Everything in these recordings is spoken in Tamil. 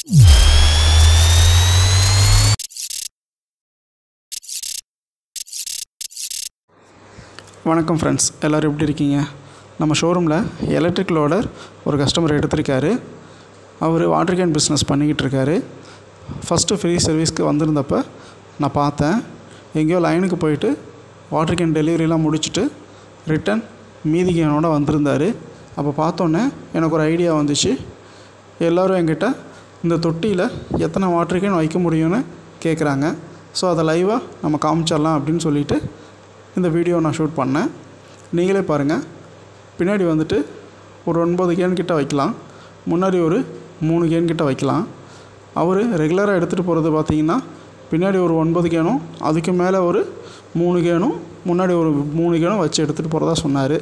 வணக்கம் ஃப்ரெண்ட்ஸ், எல்லோரும் எப்படி இருக்கீங்க? நம்ம ஷோரூமில் எலக்ட்ரிக் லோடர் ஒரு கஸ்டமர் எடுத்திருக்காரு. அவர் வாட்டர் கேன் பிஸ்னஸ் பண்ணிக்கிட்டு இருக்காரு. ஃபஸ்ட்டு ஃப்ரீ சர்வீஸ்க்கு வந்திருந்தப்போ நான் பார்த்தேன். எங்கேயோ லைனுக்கு போயிட்டு வாட்டர் கேன் டெலிவரிலாம் முடிச்சுட்டு ரிட்டன் மீதி கேனோட வந்திருந்தார். அப்போ பார்த்தோன்னே எனக்கு ஒரு ஐடியா வந்துச்சு. எல்லோரும் என்கிட்ட இந்த தொட்டியில் எத்தனை வாட்டர் கேன் வைக்க முடியும்னு கேட்குறாங்க. ஸோ அதை லைவாக நம்ம காமிச்சிடலாம் அப்படின்னு சொல்லிவிட்டு இந்த வீடியோ நான் ஷூட் பண்ணேன். நீங்களே பாருங்கள். பின்னாடி வந்துட்டு ஒரு 9 கேன் கிட்ட வைக்கலாம், முன்னாடி ஒரு 3 கேன் கிட்ட வைக்கலாம். அவர் ரெகுலராக எடுத்துகிட்டு போகிறது பார்த்திங்கன்னா பின்னாடி ஒரு 9 கேனும் அதுக்கு மேலே ஒரு 3 கேனும் முன்னாடி ஒரு 3 கேனும் வச்சு எடுத்துகிட்டு போகிறதா சொன்னார்.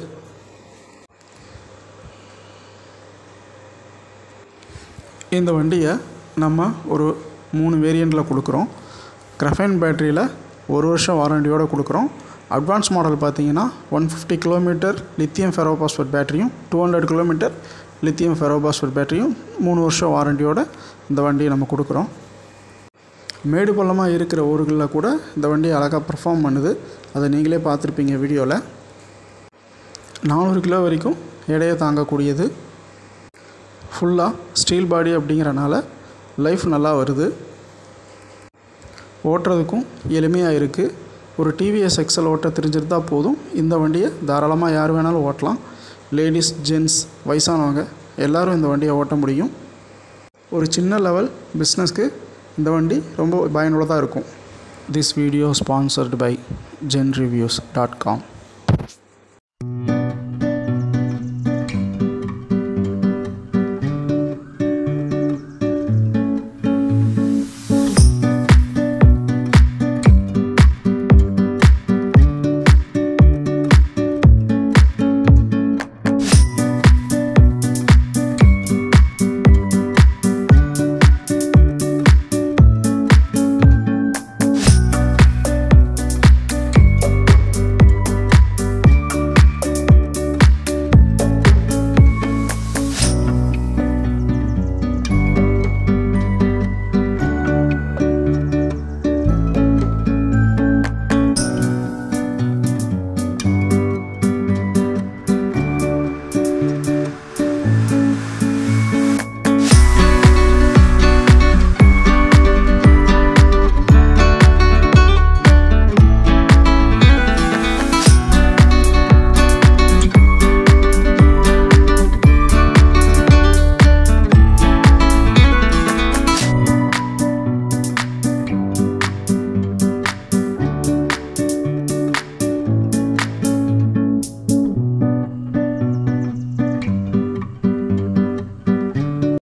இந்த வண்டியை நம்ம ஒரு 3 வேரியண்ட்டில் கொடுக்குறோம். கிராஃபைன் பேட்டரியில் 1 வருஷம் வாரண்டியோடு கொடுக்குறோம். அட்வான்ஸ் மாடல் பார்த்திங்கன்னா 150 கிலோமீட்டர் லித்தியம் ஃபெரோபாஸ்பேட் பேட்டரியும் 200 கிலோமீட்டர் லித்தியம் ஃபெரோபாஸ்பேட் பேட்டரியும் 3 வருஷம் வாரண்டியோடு இந்த வண்டியை நம்ம கொடுக்குறோம். மேடு பள்ளமாக இருக்கிற ஊர்களில் கூட இந்த வண்டி அழகாக பர்ஃபார்ம் பண்ணுது. அதை நீங்களே பார்த்துருப்பீங்க வீடியோவில். 400 கிலோ வரைக்கும் எடையை தாங்கக்கூடியது. ஃபுல்லாக ஸ்டீல் பாடி அப்படிங்கிறனால லைஃப் நல்லா வருது. ஓட்டுறதுக்கும் எளிமையாக இருக்குது. ஒரு டிவிஎஸ் எக்ஸல் ஓட்ட தெரிஞ்சிருந்தால் போதும். இந்த வண்டியை தாராளமாக யார் வேணாலும் ஓட்டலாம். லேடிஸ், ஜென்ட்ஸ், வயசானவங்க எல்லோரும் இந்த வண்டியை ஓட்ட முடியும். ஒரு சின்ன லெவல் பிஸ்னஸ்க்கு இந்த வண்டி ரொம்ப பயனுள்ளதாக இருக்கும். This video sponsored by Genreviews.com.